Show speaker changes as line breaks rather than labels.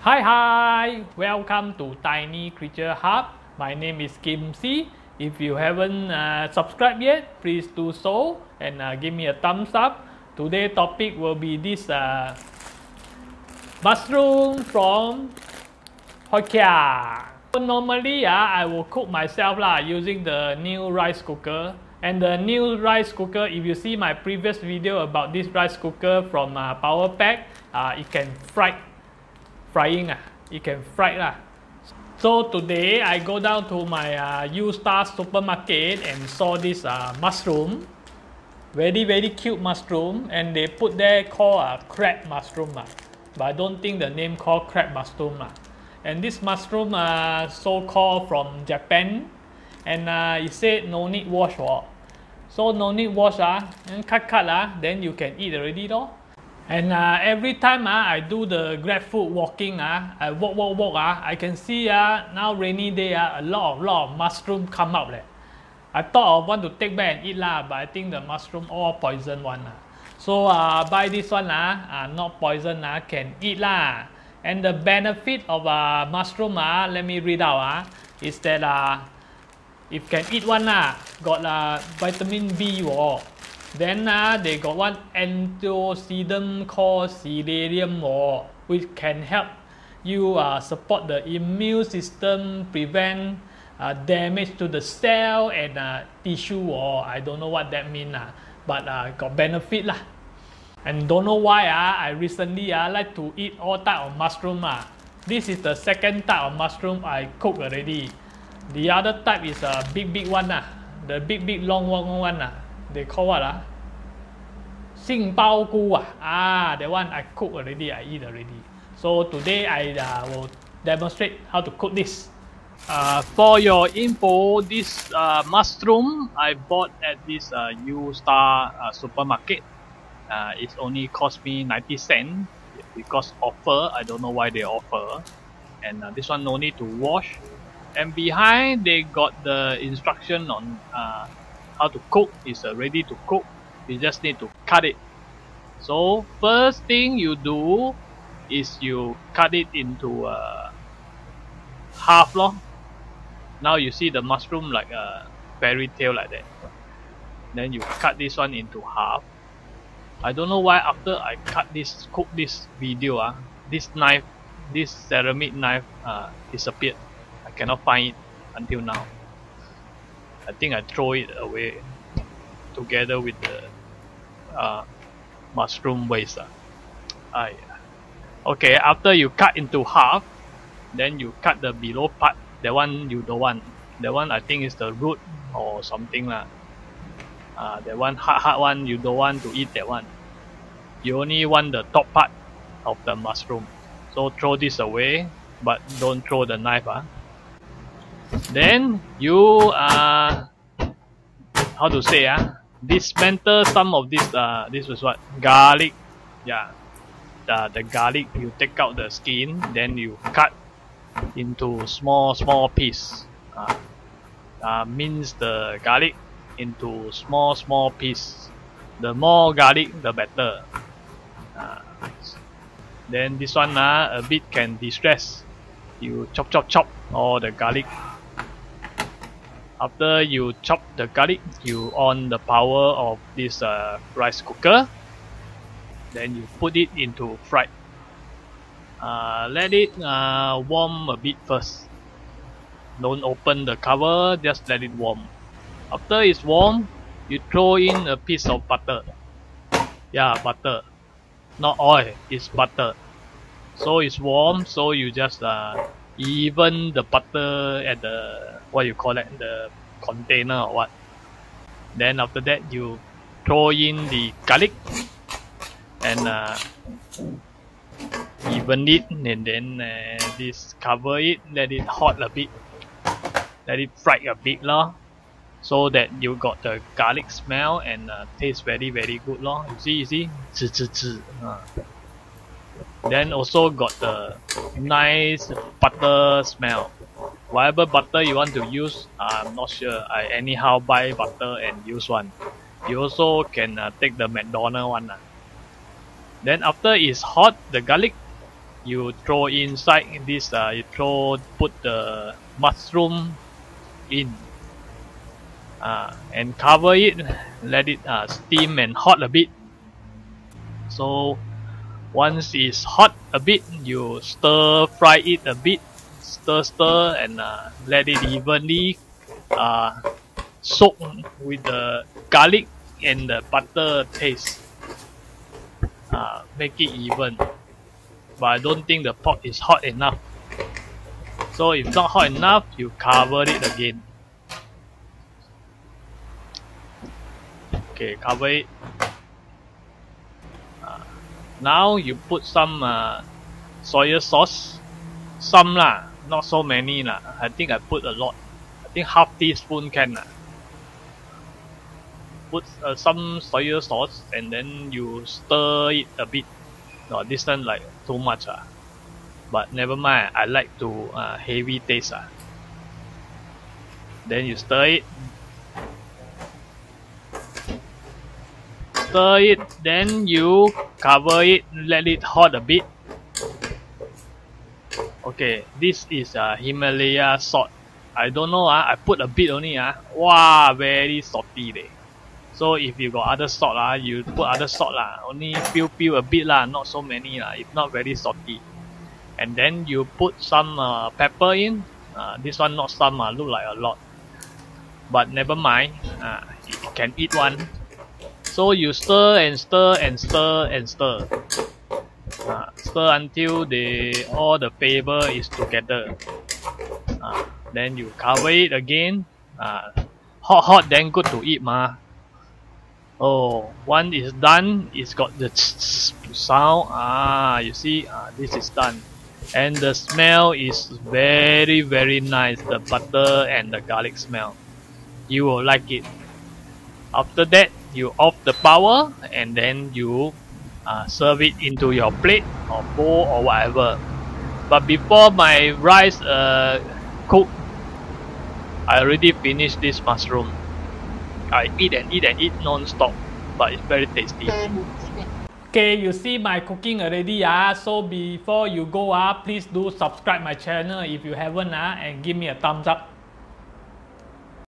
Hi, welcome to Tiny Creature Hub. My name is Kim C. If you haven't subscribed yet, please do so and give me a thumbs up. Today's topic will be this mushroom from Hokkien. Normally, I will cook myself using the new rice cooker. And the new rice cooker, if you see my previous video about this rice cooker from Power Pack, it can frying. It can fry lah. So today I go down to my U-Star supermarket and saw this mushroom, very cute mushroom, and they put there called crab mushroom but I don't think the name called crab mushroom And this mushroom so called from Japan, and it said no need wash so no need wash and cut then you can eat already though. And every time I do the grab food walking, I walk, I can see now rainy day a lot of mushroom come out. I thought I want to take back and eat but I think the mushroom all poison one. So buy this one not poison can eat And the benefit of mushroom let me read out is that if can eat one got vitamin B Then they got one antioxidant called selenium which can help you support the immune system, prevent damage to the cell and tissue I don't know what that means but got benefit And don't know why I recently like to eat all type of mushroom This is the second type of mushroom I cook already. The other type is a big one the big long one They call what Xing bao gu that one I cook already, I eat already. So today I will demonstrate how to cook this. For your info, this mushroom I bought at this U-Star supermarket. It only cost me 90 cents because offer. I don't know why they offer. And this one no need to wash. And behind they got the instruction on how to cook. It's ready to cook. You just need to cut it. So first thing you do is you cut it into half Now you see the mushroom like a fairy tale like that. Then you cut this one into half. I don't know why after I cook this video this knife, this ceramic knife disappeared. I cannot find it until now. I think I throw it away together with the mushroom waste. Okay, after you cut into half, then you cut the below part. That one you don't want. That one I think is the root or something that one hard one you don't want to eat that one. You only want the top part of the mushroom. So throw this away, but don't throw the knife. Then you how to say dismantle some of this. This was what, garlic. Yeah, the garlic you take out the skin, then you cut into small piece. Mince the garlic into small piece. The more garlic, the better. Then this one a bit can distress. You chop all the garlic. After you chop the garlic, you on the power of this rice cooker. Then you put it into fry. Let it warm a bit first. Don't open the cover, just let it warm. After it's warm, you throw in a piece of butter. Yeah, butter. Not oil, it's butter. So it's warm, so you just even the butter at the, what you call it, the container or what. Then after that you throw in the garlic and even it, and then this cover it, let it hot a bit, let it fry a bit so that you got the garlic smell and taste very good You see, Then also got the nice butter smell. Whatever butter you want to use, I'm not sure. I anyhow buy butter and use one. You also can take the McDonald's one. Then after it's hot, the garlic, you throw inside this. Put the mushroom in and cover it. Let it steam and hot a bit. So once it's hot a bit, you stir fry it a bit, stir and let it evenly soak with the garlic and the butter taste. Make it even. But I don't think the pot is hot enough. So if not hot enough, you cover it again. Okay, cover it. Now you put some soy sauce. Some lah, not so many lah. I think I put a lot. I think half teaspoon can lah. Put some soy sauce and then you stir it a bit. No, this one like too much but never mind. I like to heavy taste Then you stir it. Stir it, then you cover it, let it hot a bit. Okay, this is Himalaya salt. I don't know I put a bit only Wow, very salty So if you got other salt you put other salt Only peel a bit not so many if not very salty. And then you put some pepper in. This one not some look like a lot, but never mind. You can eat one. So you stir and stir and stir and stir. Stir until all the flavor is together. Then you cover it again. Hot then good to eat Oh, one is done. It's got the sound. You see, this is done, and the smell is very nice. The butter and the garlic smell. You will like it. After that, you off the power and then you serve it into your plate or bowl or whatever. But before my rice cook, I already finished this mushroom. I eat and eat and eat non-stop, but it's very tasty.
Okay, you see my cooking already so before you go please do subscribe my channel if you haven't and give me a thumbs up.